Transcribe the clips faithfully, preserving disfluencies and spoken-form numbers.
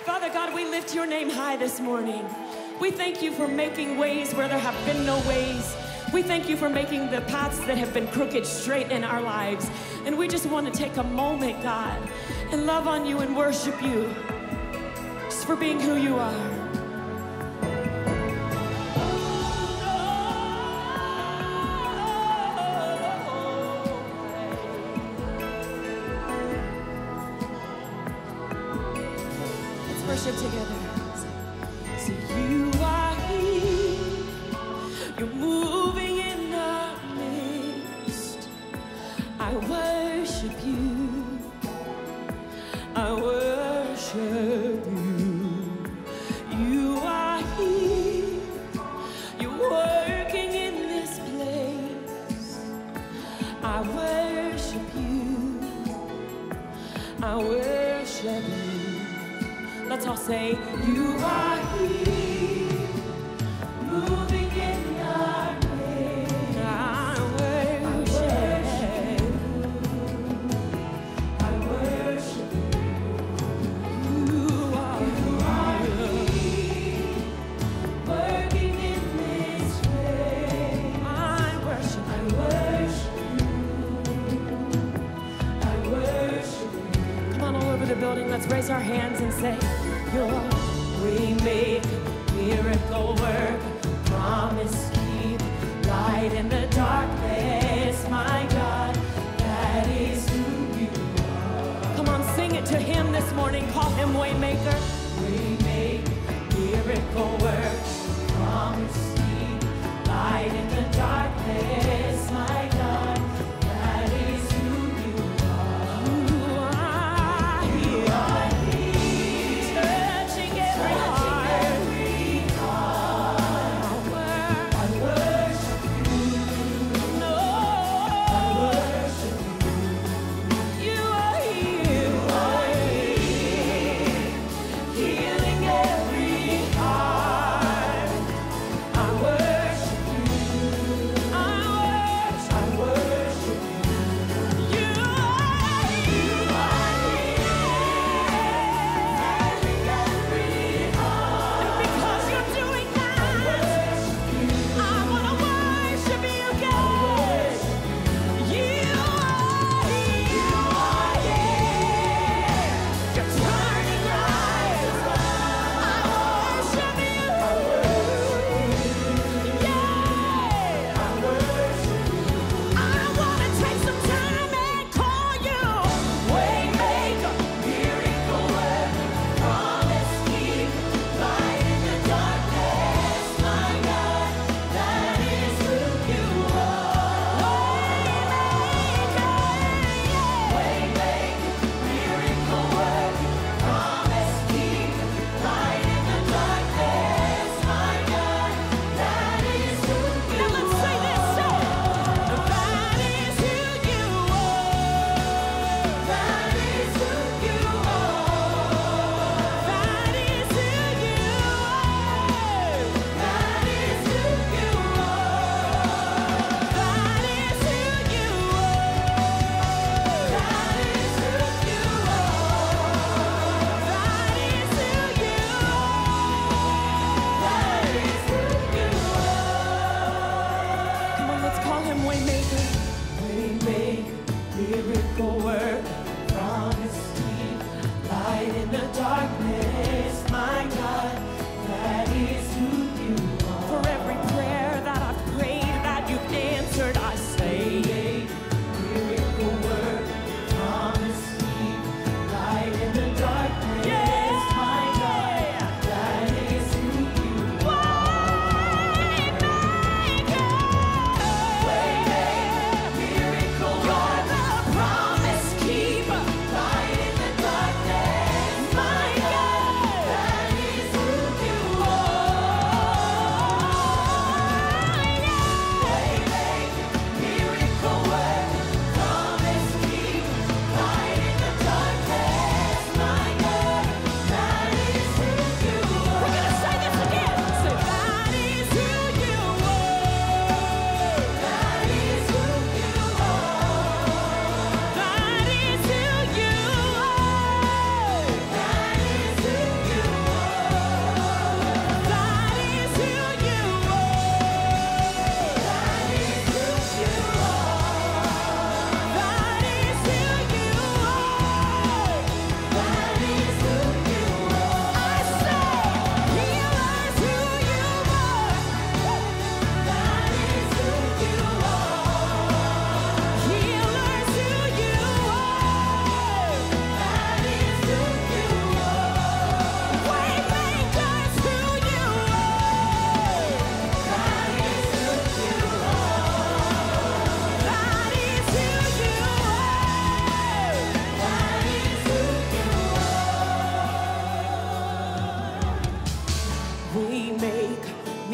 Father God, we lift your name high this morning. We thank you for making ways where there have been no ways. We thank you for making the paths that have been crooked straight in our lives. And we just want to take a moment, God, and love on you and worship you just for being who you are. Worship together. So you are here, you're moving in our midst. I worship you, I worship you. You are here, you're working in this place. I worship you, I worship you. Let's all say, you are here, moving in our midst. I worship you, I worship you. You are, you are here, working in this way. I worship, I worship you, I worship you. Come on, all over the building, let's raise our hands and say, you're we make miracle work, promise keep, light in the darkness, my God, that is who you are. Come on, sing it to him this morning, call him Waymaker. We make miracle work, promise keep, light in the darkness, my God, that is who you are. You are, you are. I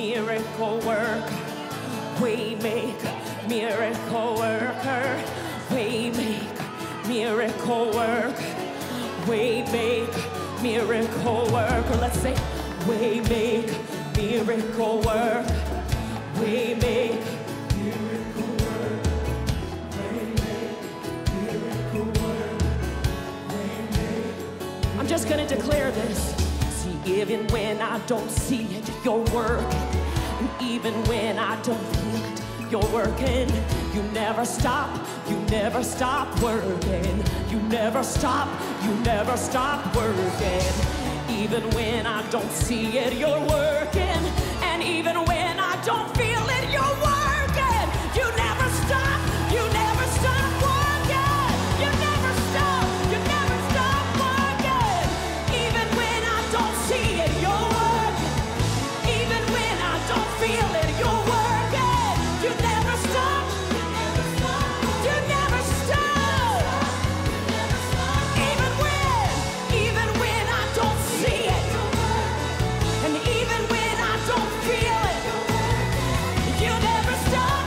miracle worker, way maker, miracle worker, way maker, miracle worker, way maker, miracle worker. Let's say, way maker, miracle worker, way maker, miracle worker, way maker, miracle worker, way maker. I'm just gonna declare this. See, even when I don't see it, you're working. And even when I don't feel it, you're working. You never stop, you never stop working. You never stop, you never stop working. Even when I don't see it, you're working. And even when I don't feel it, you're working. You never stop, you never stop working. You never stop, you never stop working. Even when I don't see it, you're working. Even when I don't feel it, you're working. You never stop, you never stop, you never stop. Even when, even when I don't see it, and even when I don't feel it, you never stop,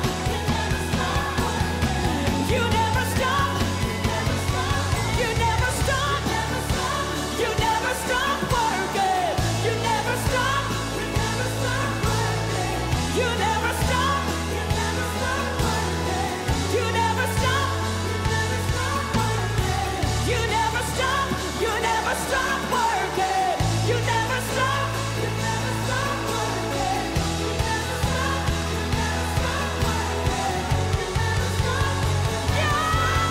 you never stop, you never stop, you never stop working, you never stop, you never stop working, you never stop, you never stop working, you never stop, you never stop, you never stop working, you never stop, you never stop working, you never stop, you never stop working, you never stop, yeah!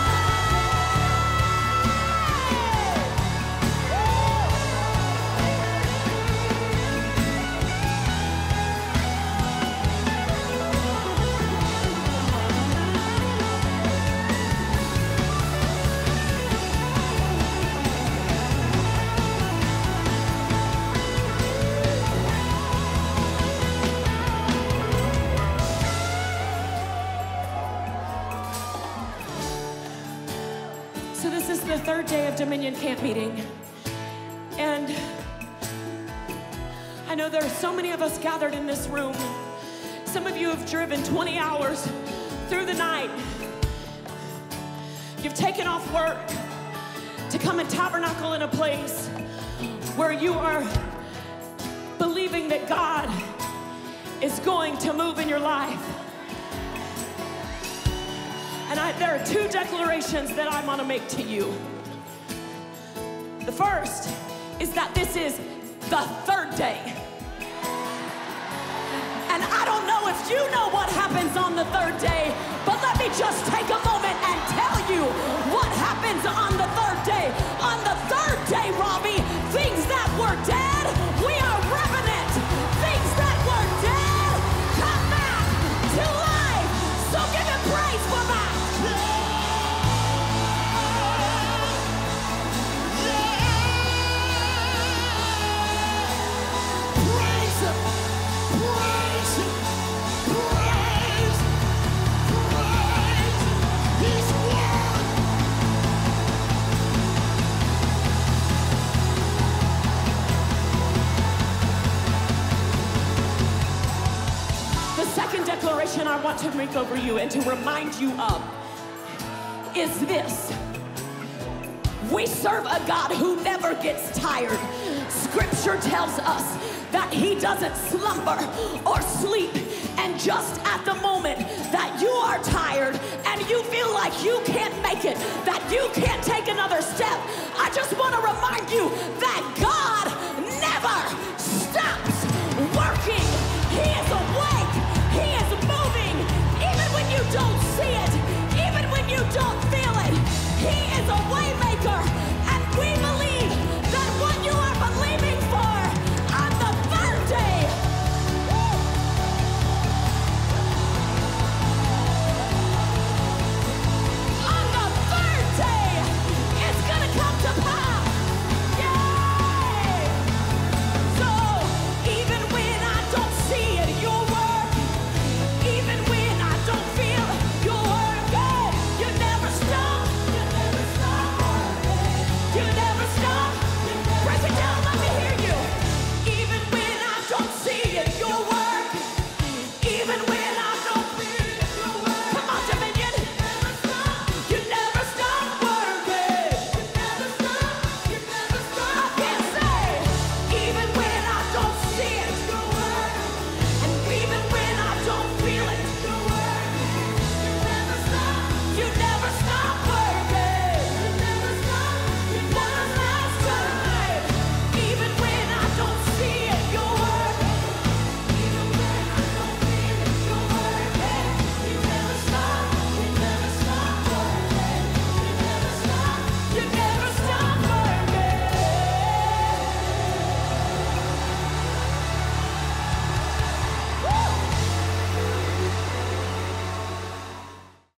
So this is the third day of Dominion Camp meeting. And I know there are so many of us gathered in this room. Some of you have driven twenty hours through the night. You've taken off work to come and tabernacle in a place where you are believing that God is going to move in your life. And I, there are two declarations that I want to make to you. The first is that this is the third day. And I don't know if you know what happens on the third day, but let me just take a moment and tell you what happens on the third day. On the third day, Robbie, things that were dead, we are revenant. Things that were dead come back to life. So give him praise for that. Praise him, praise him, praise, praise, he's worthy. The second declaration I want to make over you and to remind you of is this. We serve a God who never gets tired. Scripture tells us that he doesn't slumber or sleep. And just at the moment that you are tired and you feel like you can't make it, that you can't take another step, I just want to remind you that God